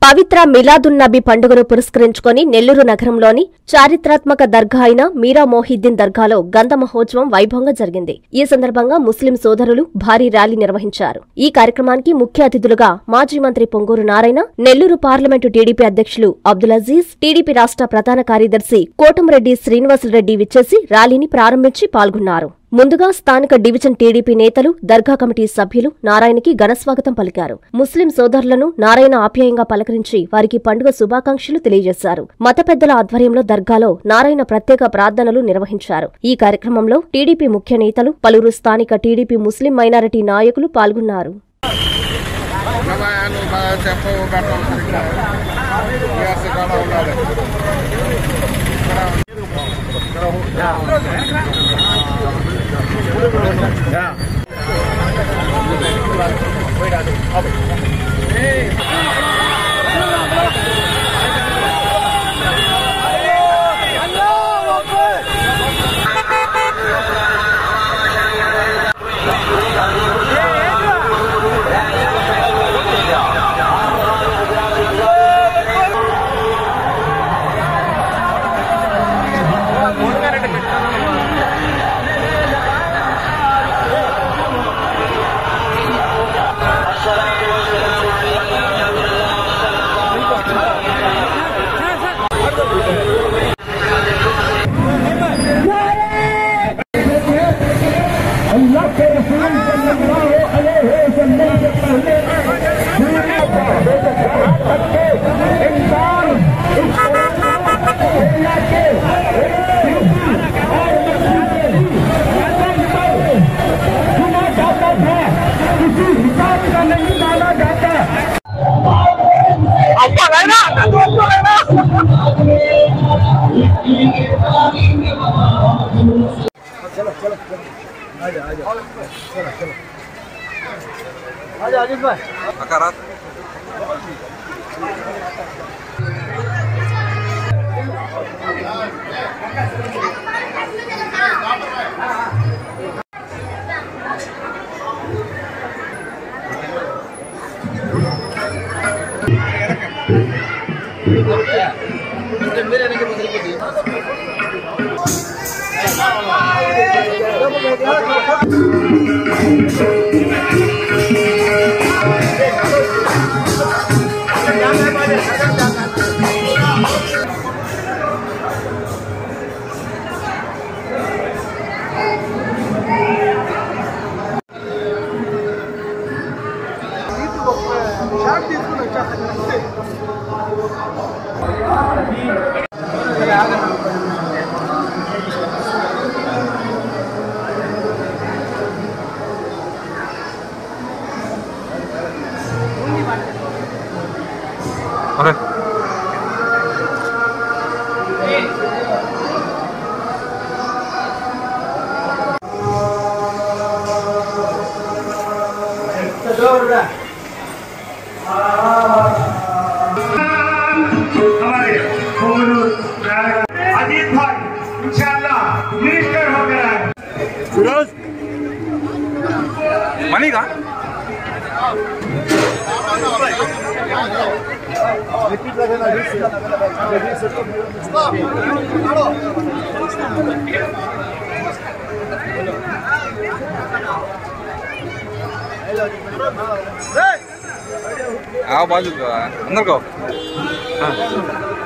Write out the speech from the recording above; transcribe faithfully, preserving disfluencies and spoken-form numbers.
పవిత్ర మిలాదున్నబీ పండుగను పురస్కరించుకుని నెల్లూరు నగరంలోని చారిత్రాత్మక దర్గా అయిన మీరా మొహిద్దీన్ దర్గాలో గంధ మహోత్సవం వైభవంగా జరిగింది. ఈ సందర్భంగా ముస్లిం సోదరులు భారీ ర్యాలీ నిర్వహించారు. ఈ కార్యక్రమానికి ముఖ్య అతిథులుగా మాజీ మంత్రి పొంగూరు నారాయణ, నెల్లూరు పార్లమెంటు టీడీపీ అధ్యక్షులు అబ్దుల్ అజీజ్, టీడీపీ రాష్ట్ర ప్రధాన కార్యదర్శి కోటంరెడ్డి శ్రీనివాసరెడ్డి విచ్చేసి ర్యాలీని ప్రారంభించి పాల్గొన్నారు. ముందుగా స్థానిక డివిజన్ టీడీపీ నేతలు, దర్గా కమిటీ సభ్యులు నారాయణకి ఘనస్వాగతం పలికారు. ముస్లిం సోదరులను నారాయణ ఆప్యాయంగా పలకరించి వారికి పండుగ శుభాకాంక్షలు తెలియజేశారు. మత పెద్దల ఆధ్వర్యంలో దర్గాలో నారాయణ ప్రత్యేక ప్రార్థనలు నిర్వహించారు. ఈ కార్యక్రమంలో టీడీపీ ముఖ్య నేతలు, పలువురు స్థానిక టీడీపీ ముస్లిం మైనారిటీ నాయకులు పాల్గొన్నారు. Yeah. चलो चलो आजा आजा चलो चलो आजा आजिज भाई अकारात अरे हमारे अजीत भाई इंशाल्लाह मिनिस्टर हो गया है फिरोज मनी का रिपीट लगेगा आओ बाजू अंदर को